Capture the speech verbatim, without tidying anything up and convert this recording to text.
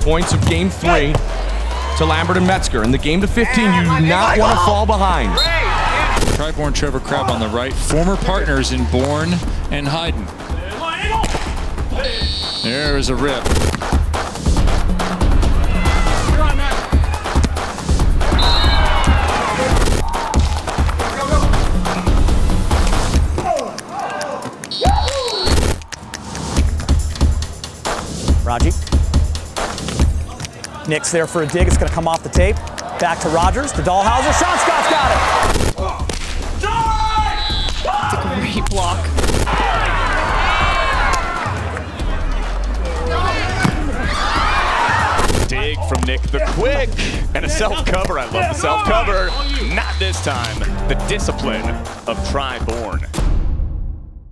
points of game three to Lambert and Metzger. In the game to fifteen, you do not want to fall behind. Tri-Bourne Trevor Crabb on the right, former partners in Bourne and Hayden. There's a rip. Raji. Nick's there for a dig. It's going to come off the tape. Back to Rogers, to Dahlhauser. Sean Scott's got it. Great block. Dig from Nick the Quick. And a self-cover. I love the self-cover. Not this time. The discipline of Tri-Bourne.